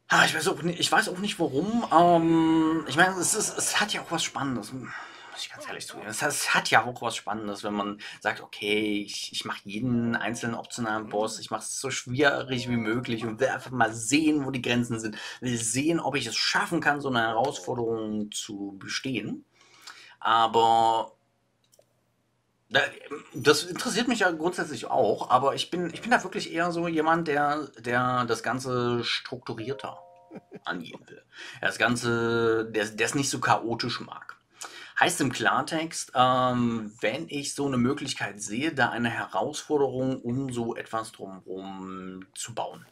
Ich weiß auch nicht warum. Ich meine, es hat ja auch was Spannendes. Muss ich ganz ehrlich zugeben. Es hat ja auch was Spannendes, wenn man sagt, okay, ich mache jeden einzelnen optionalen Boss, ich mache es so schwierig wie möglich und will einfach mal sehen, wo die Grenzen sind. Will sehen, ob ich es schaffen kann, so eine Herausforderung zu bestehen. Aber da- das interessiert mich ja grundsätzlich auch, aber ich bin da wirklich eher so jemand, der das Ganze strukturierter angehen will. Das Ganze, der es nicht so chaotisch mag. Heißt im Klartext, wenn ich so eine Möglichkeit sehe, da eine Herausforderung um so etwas drumherum zu bauen,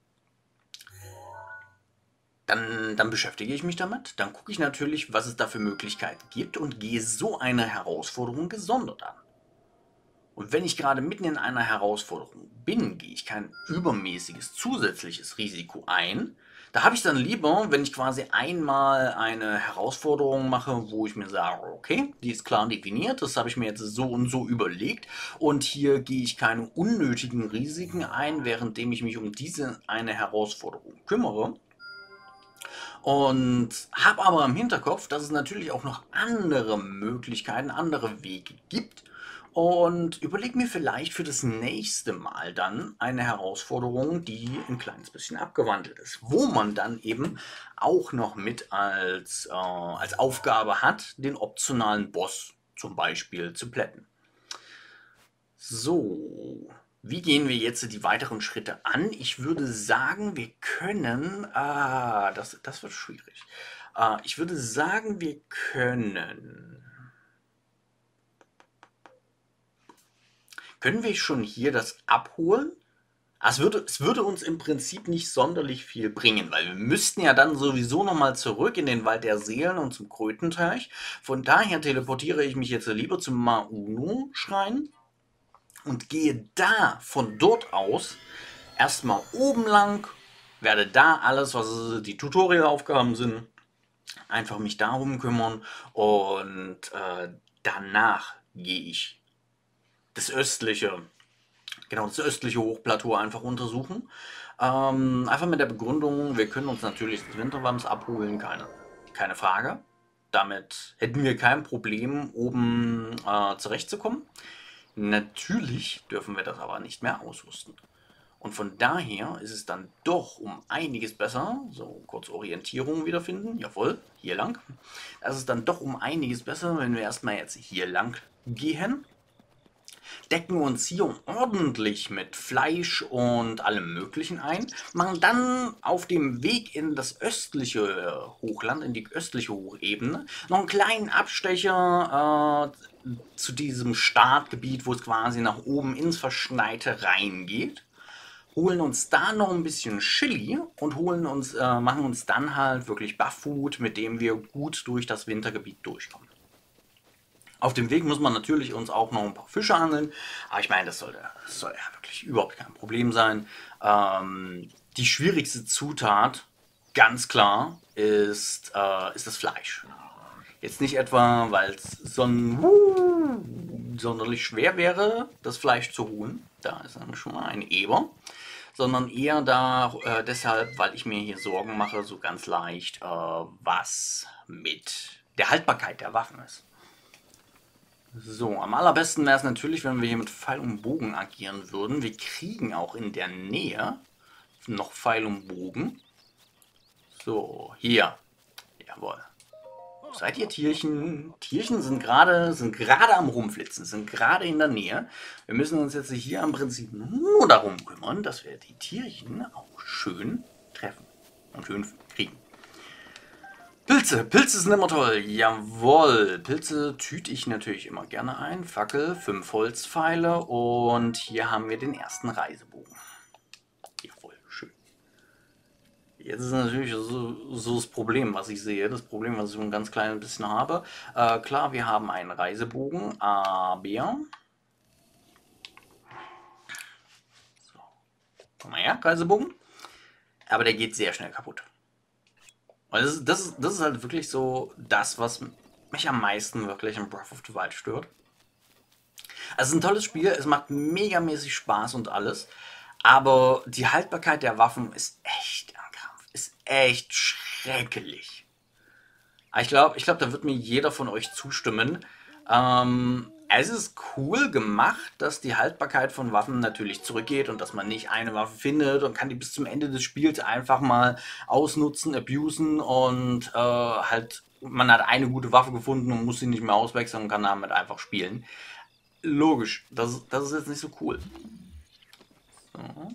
dann beschäftige ich mich damit. Dann gucke ich natürlich, was es da für Möglichkeiten gibt und gehe so eine Herausforderung gesondert an. Und wenn ich gerade mitten in einer Herausforderung bin, gehe ich kein übermäßiges zusätzliches Risiko ein. Da habe ich dann lieber, wenn ich quasi einmal eine Herausforderung mache, wo ich mir sage, okay, die ist klar definiert, das habe ich mir jetzt so und so überlegt und hier gehe ich keine unnötigen Risiken ein, währenddem ich mich um diese eine Herausforderung kümmere. Und habe aber im Hinterkopf, dass es natürlich auch noch andere Möglichkeiten, andere Wege gibt. Und überlege mir vielleicht für das nächste Mal dann eine Herausforderung, die ein kleines bisschen abgewandelt ist. Wo man dann eben auch noch mit als Aufgabe hat, den optionalen Boss zum Beispiel zu plätten. So, wie gehen wir jetzt die weiteren Schritte an? Ich würde sagen, wir können. Das wird schwierig. Ich würde sagen, wir können. Können wir schon hier das abholen? Es würde uns im Prinzip nicht sonderlich viel bringen, weil wir müssten ja dann sowieso nochmal zurück in den Wald der Seelen und zum Krötenteich. Von daher teleportiere ich mich jetzt lieber zum Mauno-Schrein und gehe da von dort aus erstmal oben lang, werde da alles, was die Tutorial-Aufgaben sind, einfach mich darum kümmern und danach gehe ich das östliche, genau das östliche Hochplateau einfach untersuchen. Einfach mit der Begründung, wir können uns natürlich das Winterwams abholen, keine Frage. Damit hätten wir kein Problem, oben zurechtzukommen. Natürlich dürfen wir das aber nicht mehr ausrüsten. Und von daher ist es dann doch um einiges besser, so kurz Orientierung wiederfinden, jawohl, hier lang. Es ist dann doch um einiges besser, wenn wir erstmal jetzt hier lang gehen, decken uns hier ordentlich mit Fleisch und allem Möglichen ein, machen dann auf dem Weg in das östliche Hochland, in die östliche Hochebene, noch einen kleinen Abstecher zu diesem Startgebiet, wo es quasi nach oben ins Verschneite reingeht, holen uns da noch ein bisschen Chili und machen uns dann halt wirklich Bufffood, mit dem wir gut durch das Wintergebiet durchkommen. Auf dem Weg muss man natürlich uns auch noch ein paar Fische angeln, aber ich meine, das soll ja wirklich überhaupt kein Problem sein. Die schwierigste Zutat, ganz klar, ist das Fleisch. Jetzt nicht etwa, weil es sonderlich schwer wäre, das Fleisch zu holen. Da ist dann schon mal ein Eber. Sondern eher deshalb, weil ich mir hier Sorgen mache, so ganz leicht, was mit der Haltbarkeit der Waffen ist. So, am allerbesten wäre es natürlich, wenn wir hier mit Pfeil und Bogen agieren würden. Wir kriegen auch in der Nähe noch Pfeil und Bogen. So, hier. Jawohl. Wo seid ihr, Tierchen? Tierchen sind gerade am Rumflitzen, sind gerade in der Nähe. Wir müssen uns jetzt hier im Prinzip nur darum kümmern, dass wir die Tierchen auch schön treffen und schön kriegen. Pilze sind immer toll. Jawohl, Pilze tüte ich natürlich immer gerne ein. Fackel, 5 Holzpfeile und hier haben wir den ersten Reisebogen. Jawohl, schön. Jetzt ist natürlich so das Problem, was ich sehe. Das Problem, was ich so ein ganz kleines bisschen habe. Klar, wir haben einen Reisebogen, aber... So, komm mal her, Reisebogen. Aber der geht sehr schnell kaputt. Und das ist halt wirklich so das, was mich am meisten wirklich in Breath of the Wild stört. Also es ist ein tolles Spiel, es macht megamäßig Spaß und alles, aber die Haltbarkeit der Waffen ist echt am Krampf. Ist echt schrecklich. Aber ich glaube, da wird mir jeder von euch zustimmen. Es ist cool gemacht, dass die Haltbarkeit von Waffen natürlich zurückgeht und dass man nicht eine Waffe findet und kann die bis zum Ende des Spiels einfach mal ausnutzen, abusen und halt, man hat eine gute Waffe gefunden und muss sie nicht mehr auswechseln und kann damit einfach spielen. Logisch, das ist jetzt nicht so cool. So.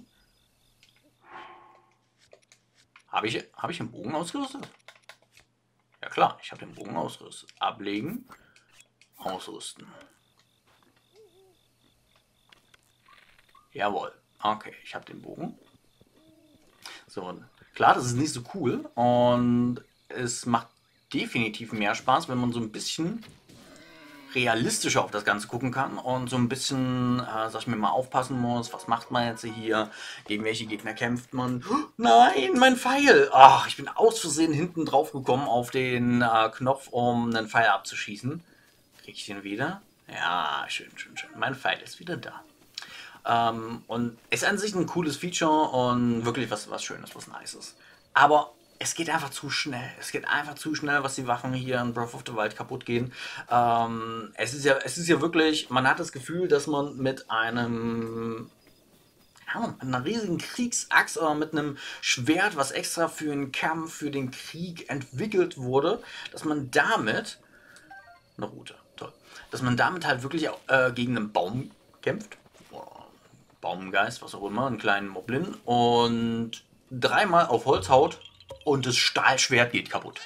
Hab ich den Bogen ausgerüstet? Ja klar, ich habe den Bogen ausgerüstet. Ablegen, ausrüsten. Jawohl. Okay, ich habe den Bogen. So, klar, das ist nicht so cool und es macht definitiv mehr Spaß, wenn man so ein bisschen realistischer auf das Ganze gucken kann und so ein bisschen, sag ich mir mal, aufpassen muss, was macht man jetzt hier, gegen welche Gegner kämpft man. Nein, mein Pfeil! Ach, ich bin aus Versehen hinten drauf gekommen auf den Knopf, um einen Pfeil abzuschießen. Krieg ich den wieder? Ja, schön, schön, schön. Mein Pfeil ist wieder da. Und ist an sich ein cooles Feature und wirklich was Schönes, was Nices. Aber es geht einfach zu schnell. Es geht einfach zu schnell, was die Waffen hier in Breath of the Wild kaputt gehen. Es ist ja wirklich, man hat das Gefühl, dass man mit einem, ja, mit einer riesigen Kriegsaxt oder mit einem Schwert, was extra für den Kampf, für den Krieg entwickelt wurde, dass man damit, eine Route, toll, dass man damit halt wirklich gegen einen Baum kämpft. Baumgeist, was auch immer, einen kleinen Moblin und dreimal auf Holz haut und das Stahlschwert geht kaputt.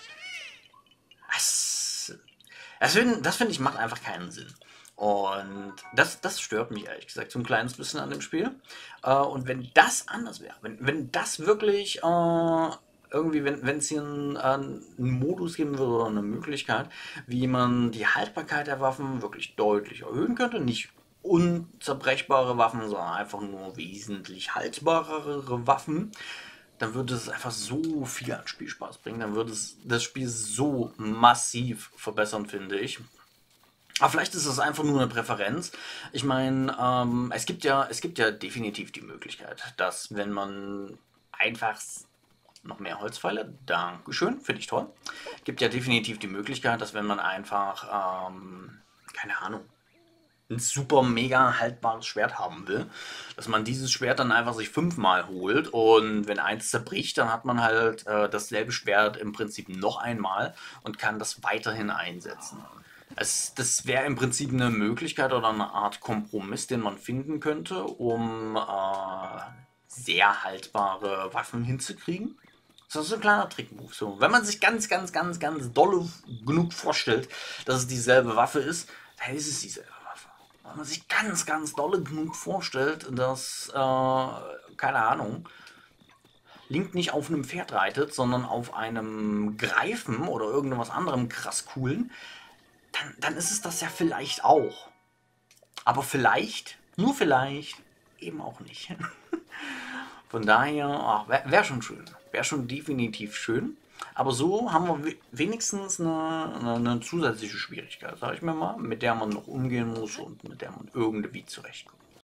Das finde ich macht einfach keinen Sinn. Und das stört mich ehrlich gesagt so ein kleines bisschen an dem Spiel. Und wenn das anders wäre, wenn das wirklich irgendwie, wenn es hier einen Modus geben würde oder eine Möglichkeit, wie man die Haltbarkeit der Waffen wirklich deutlich erhöhen könnte, nicht unzerbrechbare Waffen, sondern einfach nur wesentlich haltbarere Waffen, dann würde es einfach so viel an Spielspaß bringen. Dann würde es das Spiel so massiv verbessern, finde ich. Aber vielleicht ist es einfach nur eine Präferenz. Ich meine, es gibt ja definitiv die Möglichkeit, dass wenn man einfach noch mehr Holzpfeile, Dankeschön, finde ich toll. Gibt ja definitiv die Möglichkeit, dass wenn man einfach, keine Ahnung, ein super mega haltbares Schwert haben will, dass man dieses Schwert dann einfach sich 5-mal holt und wenn eins zerbricht, dann hat man halt dasselbe Schwert im Prinzip noch einmal und kann das weiterhin einsetzen. Das wäre im Prinzip eine Möglichkeit oder eine Art Kompromiss, den man finden könnte, um sehr haltbare Waffen hinzukriegen. Das ist so ein kleiner Trickmove. So, wenn man sich ganz dolle genug vorstellt, dass es dieselbe Waffe ist, dann ist es dieselbe Waffe. Wenn man sich ganz dolle genug vorstellt, dass, keine Ahnung, Link nicht auf einem Pferd reitet, sondern auf einem Greifen oder irgendwas anderem krass coolen, dann ist es das ja vielleicht auch. Aber vielleicht, nur vielleicht, eben auch nicht. Von daher, wäre schon schön. Wäre schon definitiv schön. Aber so haben wir wenigstens eine zusätzliche Schwierigkeit, sag ich mir mal, mit der man noch umgehen muss und mit der man irgendwie zurechtkommt.